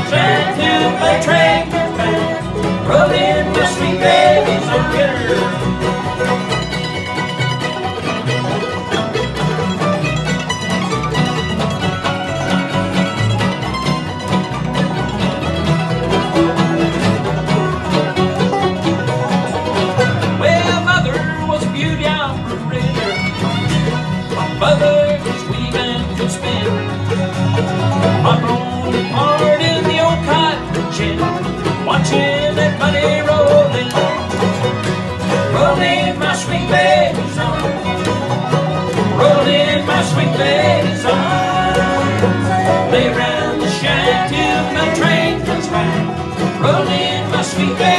shine till my train comes back, rolling my sweet babies on her. Mother was weaving to spin. Hop on the part in the old cotton gin, watching that money rolling, rolling my sweet babies on, rolling my sweet babies on. Lay round the shine till my train comes back, rolling my sweet babies.